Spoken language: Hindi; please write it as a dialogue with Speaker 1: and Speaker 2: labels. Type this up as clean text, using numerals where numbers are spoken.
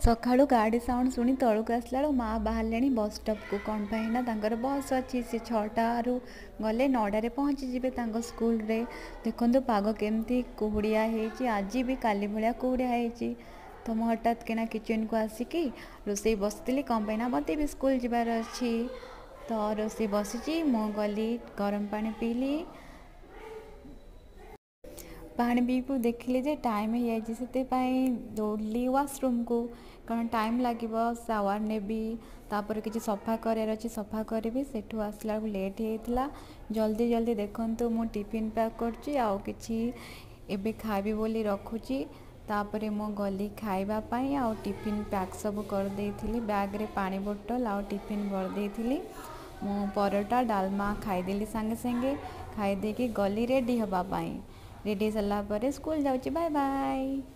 Speaker 1: सकाळु गाड़ी साउंड शुणी तलू आसला माँ बाहर बस स्टॉप को कौन पाइना तांकर बस अच्छी सी 6टारू गले 9टारे पहुँची जिबे तांको स्कूल रे। देखंतु पाग केमती कुहुड़िया हेची आज भी काली भलिया कुहुड़िया हेची। तो मैं हठात किना किचन को आसिकी रोसई बसती कौन पाइना मते भी स्कूल जिबार अच्छी। तो रोसई बसी मु गली गरम पानी पीली पानी पीपू देखिली जे टाइम हो जाए दौड़ली वाशरूम को कारण टाइम लगे सावर नेबी तापर किसी सफा करार अच्छी सफा करी सेठू आसला लेट होता जल्दी जल्दी देखंतु मु टिफिन पैक कर खाइबी बोली रखुची। तापर मु गली खाइबा पाई आ टिफिन पैक सब कर देइथिली बैग रे पानी बोतल आ टिफिन भर देइथिली। मु परोटा डालमा खाईदेली सांगे सांगे खाई देकी गली रेडी हवा पाई। रेडी सरला स्कूल जाऊँगी बाय बाय।